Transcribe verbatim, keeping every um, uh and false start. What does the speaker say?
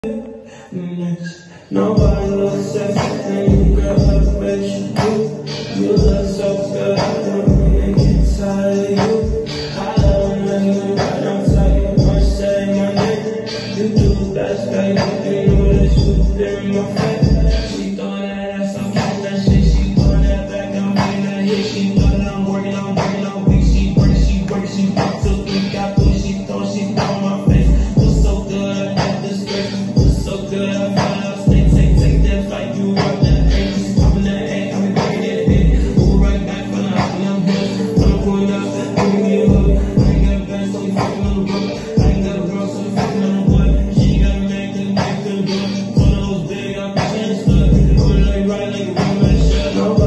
Nobody looks sexy and you girl look rich. You, you look so good, I don't really get tired of you. I love when you right outside your first say my name. You do the best, baby, and you know that you been in my face. She throw that ass, I'm catch that shit. She throw that back, I'm getting that hit. She know that I'm working, I'm working, I'm weak. She work, she work, she work till three got through. She throw, she throw my face. Feel so good, I got this great. Feel so good, I fell out. Like you rock that A, popping that A, I'm breaking it in. Move right back from the house, I'm good.